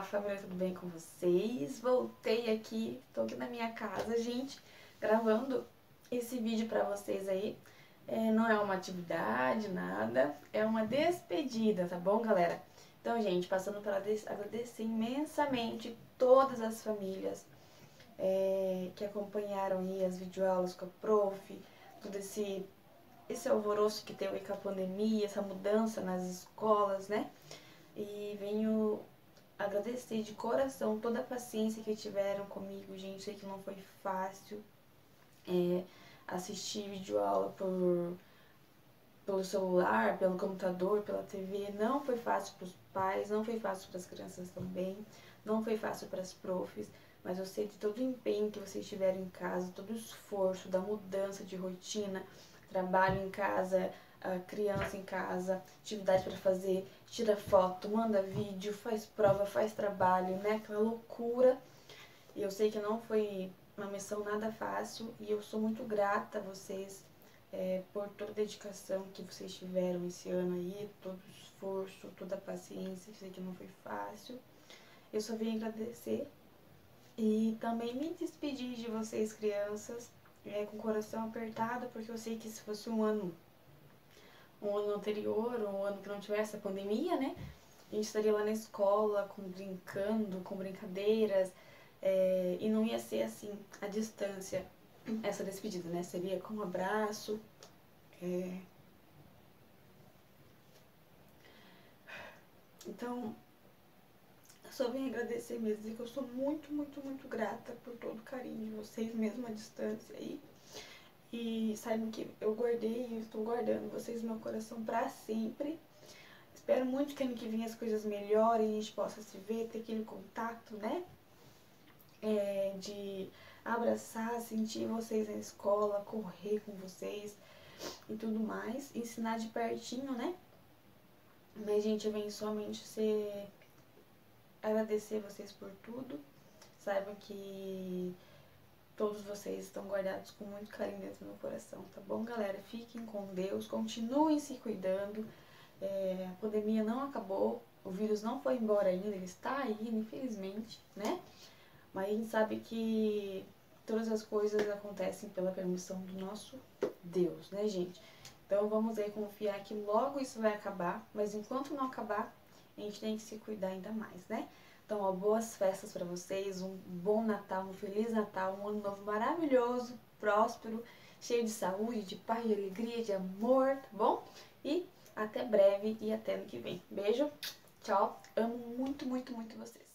família, tudo bem com vocês? Voltei aqui, tô aqui na minha casa, gente, gravando esse vídeo pra vocês aí. Não é uma atividade, nada, é uma despedida, tá bom, galera? Então, gente, passando para agradecer imensamente todas as famílias que acompanharam aí as videoaulas com a prof, todo esse alvoroço que teve com a pandemia, essa mudança nas escolas, né? E venho agradecer de coração toda a paciência que tiveram comigo, gente. Sei que não foi fácil assistir videoaula pelo celular, pelo computador, pela TV. Não foi fácil para os pais, não foi fácil para as crianças também, não foi fácil para as profs, mas eu sei de todo o empenho que vocês tiveram em casa, todo o esforço da mudança de rotina, trabalho em casa, a criança em casa, atividade para fazer, tira foto, manda vídeo, faz prova, faz trabalho, né? Aquela loucura. E eu sei que não foi uma missão nada fácil e eu sou muito grata a vocês por toda a dedicação que vocês tiveram esse ano aí, todo o esforço, toda a paciência, eu sei que não foi fácil. Eu só vim agradecer e também me despedir de vocês, crianças, com o coração apertado, porque eu sei que se fosse um ano anterior, um ano que não tivesse a pandemia, né? A gente estaria lá na escola, brincando, com brincadeiras, e não ia ser assim, à distância, essa despedida, né? Seria com um abraço. Então, eu só vim agradecer mesmo, dizer que eu sou muito, muito, muito grata por todo o carinho de vocês, mesmo à distância aí. E saibam que eu guardei e estou guardando vocês no meu coração pra sempre. Espero muito que ano que vem as coisas melhorem, a gente possa se ver, ter aquele contato, né? De abraçar, sentir vocês na escola, correr com vocês e tudo mais. Ensinar de pertinho, né? Mas, gente, eu venho somente agradecer vocês por tudo. Saibam que todos vocês estão guardados com muito carinho dentro do meu coração, tá bom, galera? Fiquem com Deus, continuem se cuidando. A pandemia não acabou, o vírus não foi embora ainda, ele está aí, infelizmente, né? Mas a gente sabe que todas as coisas acontecem pela permissão do nosso Deus, né, gente? Então vamos aí confiar que logo isso vai acabar, mas enquanto não acabar, a gente tem que se cuidar ainda mais, né? Então, ó, boas festas para vocês, um bom Natal, um Feliz Natal, um ano novo maravilhoso, próspero, cheio de saúde, de paz, de alegria, de amor, tá bom? E até breve e até ano que vem. Beijo, tchau, amo muito, muito, muito vocês.